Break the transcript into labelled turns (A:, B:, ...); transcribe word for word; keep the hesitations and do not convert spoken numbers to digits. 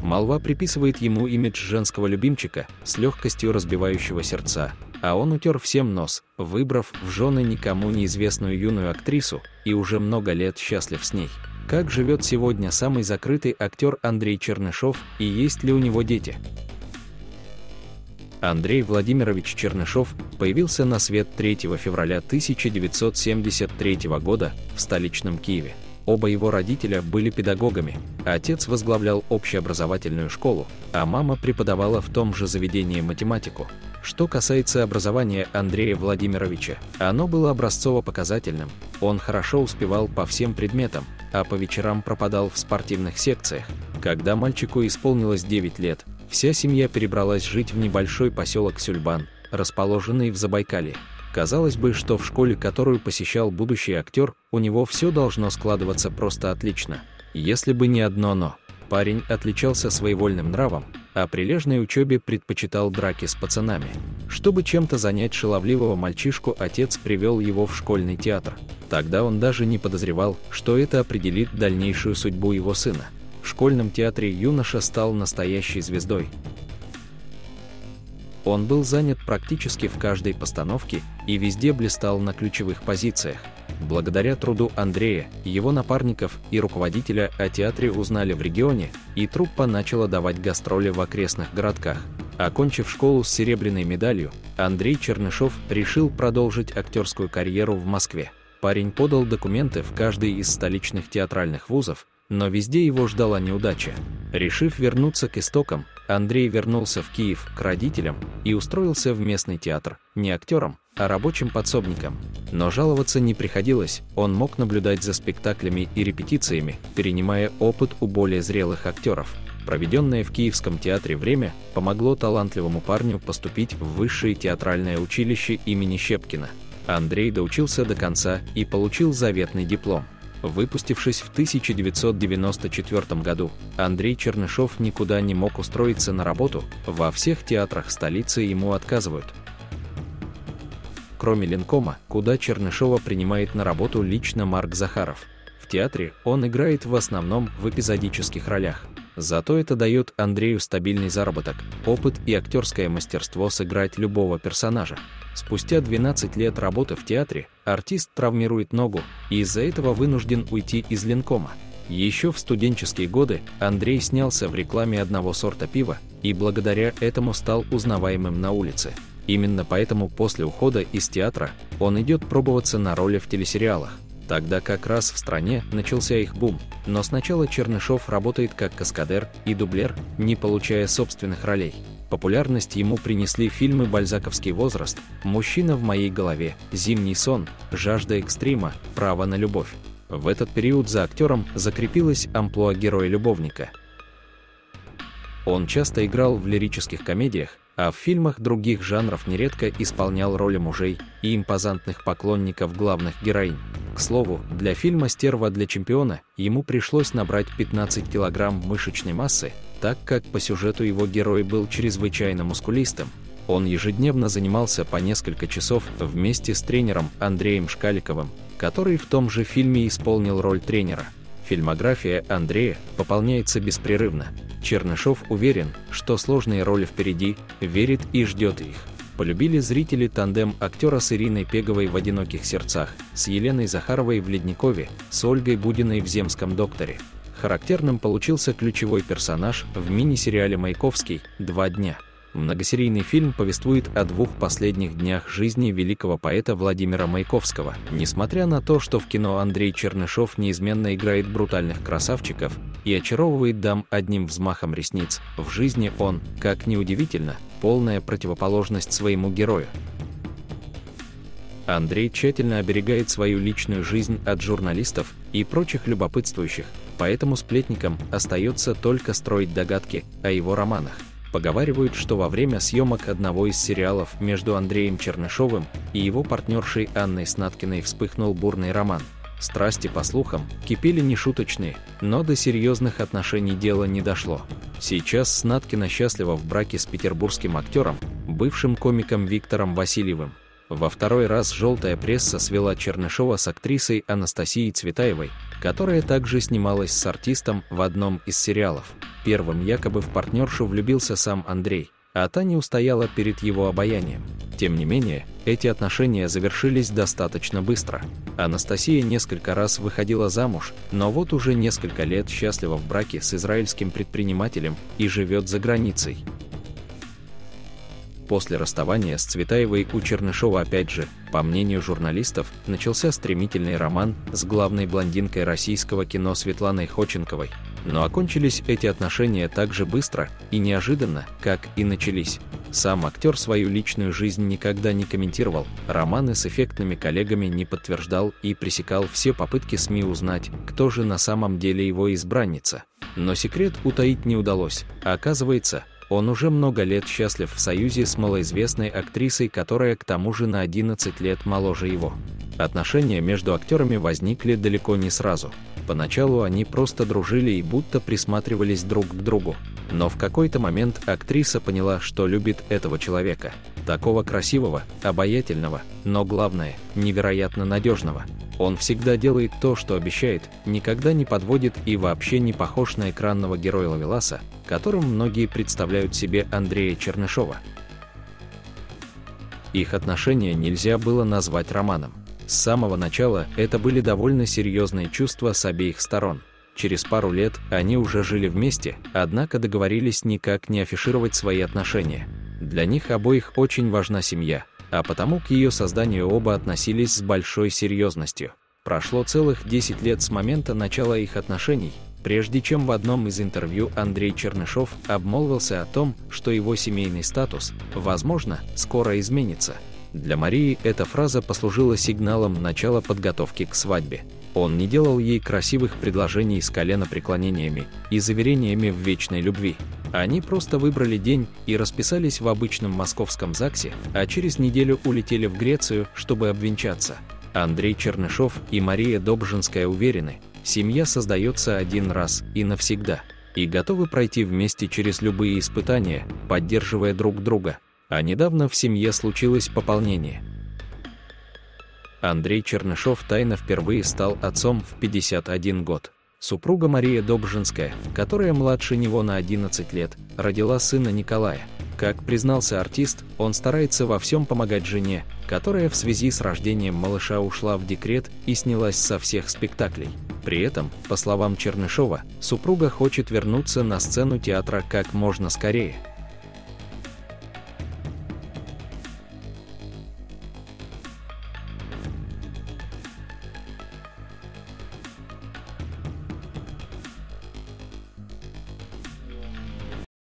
A: Молва приписывает ему имидж женского любимчика с легкостью разбивающего сердца, а он утер всем нос, выбрав в жены никому неизвестную юную актрису и уже много лет счастлив с ней. Как живет сегодня самый закрытый актер Андрей Чернышов и есть ли у него дети? Андрей Владимирович Чернышов появился на свет третьего февраля тысяча девятьсот семьдесят третьего года в столичном Киеве. Оба его родителя были педагогами. Отец возглавлял общеобразовательную школу, а мама преподавала в том же заведении математику. Что касается образования Андрея Владимировича, оно было образцово-показательным. Он хорошо успевал по всем предметам, а по вечерам пропадал в спортивных секциях. Когда мальчику исполнилось девять лет, вся семья перебралась жить в небольшой поселок Сюльбан, расположенный в Забайкалье. Казалось бы, что в школе, которую посещал будущий актер, у него все должно складываться просто отлично. Если бы не одно «но». Парень отличался своевольным нравом, а прилежной учебе предпочитал драки с пацанами. Чтобы чем-то занять шаловливого мальчишку, отец привел его в школьный театр. Тогда он даже не подозревал, что это определит дальнейшую судьбу его сына. В школьном театре юноша стал настоящей звездой. Он был занят практически в каждой постановке и везде блистал на ключевых позициях. Благодаря труду Андрея, его напарников и руководителя о театре узнали в регионе, и труппа начала давать гастроли в окрестных городках. Окончив школу с серебряной медалью, Андрей Чернышов решил продолжить актерскую карьеру в Москве. Парень подал документы в каждый из столичных театральных вузов, но везде его ждала неудача. Решив вернуться к истокам, Андрей вернулся в Киев к родителям и устроился в местный театр, не актером, а рабочим подсобником. Но жаловаться не приходилось, он мог наблюдать за спектаклями и репетициями, перенимая опыт у более зрелых актеров. Проведенное в Киевском театре время помогло талантливому парню поступить в высшее театральное училище имени Щепкина. Андрей доучился до конца и получил заветный диплом. Выпустившись в тысяча девятьсот девяносто четвёртом году, Андрей Чернышов никуда не мог устроиться на работу, во всех театрах столицы ему отказывают. Кроме Ленкома, куда Чернышова принимает на работу лично Марк Захаров. В театре он играет в основном в эпизодических ролях. Зато это дает Андрею стабильный заработок, опыт и актерское мастерство сыграть любого персонажа. Спустя двенадцать лет работы в театре артист травмирует ногу и из-за этого вынужден уйти из Ленкома. Еще в студенческие годы Андрей снялся в рекламе одного сорта пива и благодаря этому стал узнаваемым на улице. Именно поэтому после ухода из театра он идет пробоваться на роли в телесериалах. Тогда как раз в стране начался их бум, но сначала Чернышов работает как каскадер и дублер, не получая собственных ролей. Популярность ему принесли фильмы «Бальзаковский возраст», «Мужчина в моей голове», «Зимний сон», «Жажда экстрима», «Право на любовь». В этот период за актером закрепилась амплуа героя-любовника. Он часто играл в лирических комедиях, а в фильмах других жанров нередко исполнял роли мужей и импозантных поклонников главных героинь. К слову, для фильма «Стерва для чемпиона» ему пришлось набрать пятнадцать килограмм мышечной массы, так как по сюжету его герой был чрезвычайно мускулистым. Он ежедневно занимался по несколько часов вместе с тренером Андреем Шкаликовым, который в том же фильме исполнил роль тренера. Фильмография Андрея пополняется беспрерывно. Чернышов уверен, что сложные роли впереди, верит и ждет их. Полюбили зрители тандем актера с Ириной Пеговой в «Одиноких сердцах», с Еленой Захаровой в «Ледникове», с Ольгой Будиной в «Земском докторе». Характерным получился ключевой персонаж в мини-сериале «Маяковский. Два дня». Многосерийный фильм повествует о двух последних днях жизни великого поэта Владимира Маяковского. Несмотря на то, что в кино Андрей Чернышов неизменно играет брутальных красавчиков и очаровывает дам одним взмахом ресниц, в жизни он, как ни удивительно, полная противоположность своему герою. Андрей тщательно оберегает свою личную жизнь от журналистов и прочих любопытствующих, поэтому сплетникам остается только строить догадки о его романах. Поговаривают, что во время съемок одного из сериалов между Андреем Чернышовым и его партнершей Анной Снаткиной вспыхнул бурный роман. Страсти, по слухам, кипели нешуточные, но до серьезных отношений дело не дошло. Сейчас Снаткина счастлива в браке с петербургским актером, бывшим комиком Виктором Васильевым. Во второй раз желтая пресса свела Чернышова с актрисой Анастасией Цветаевой, которая также снималась с артистом в одном из сериалов. Первым якобы в партнершу влюбился сам Андрей, а та не устояла перед его обаянием. Тем не менее, эти отношения завершились достаточно быстро. Анастасия несколько раз выходила замуж, но вот уже несколько лет счастлива в браке с израильским предпринимателем и живет за границей. После расставания с Цветаевой у Чернышова опять же, по мнению журналистов, начался стремительный роман с главной блондинкой российского кино Светланой Ходченковой. Но окончились эти отношения так же быстро и неожиданно, как и начались. Сам актер свою личную жизнь никогда не комментировал, романы с эффектными коллегами не подтверждал и пресекал все попытки СМИ узнать, кто же на самом деле его избранница. Но секрет утаить не удалось, а оказывается, он уже много лет счастлив в союзе с малоизвестной актрисой, которая к тому же на одиннадцать лет моложе его. Отношения между актерами возникли далеко не сразу. Поначалу они просто дружили и будто присматривались друг к другу. Но в какой-то момент актриса поняла, что любит этого человека. Такого красивого, обаятельного, но главное, невероятно надежного. Он всегда делает то, что обещает, никогда не подводит и вообще не похож на экранного героя-ловеласа, которым многие представляют себе Андрея Чернышова. Их отношения нельзя было назвать романом. С самого начала это были довольно серьезные чувства с обеих сторон. Через пару лет они уже жили вместе, однако договорились никак не афишировать свои отношения. Для них обоих очень важна семья, а потому к ее созданию оба относились с большой серьезностью. Прошло целых десять лет с момента начала их отношений, прежде чем в одном из интервью Андрей Чернышов обмолвился о том, что его семейный статус, возможно, скоро изменится. Для Марии эта фраза послужила сигналом начала подготовки к свадьбе. Он не делал ей красивых предложений с коленопреклонениями и заверениями в вечной любви. Они просто выбрали день и расписались в обычном московском ЗАГСе, а через неделю улетели в Грецию, чтобы обвенчаться. Андрей Чернышов и Мария Добжинская уверены, семья создается один раз и навсегда, и готовы пройти вместе через любые испытания, поддерживая друг друга. А недавно в семье случилось пополнение. Андрей Чернышов тайно впервые стал отцом в пятьдесят один год. Супруга Мария Добжинская, которая младше него на одиннадцать лет, родила сына Николая. Как признался артист, он старается во всем помогать жене, которая в связи с рождением малыша ушла в декрет и снялась со всех спектаклей. При этом, по словам Чернышова, супруга хочет вернуться на сцену театра как можно скорее.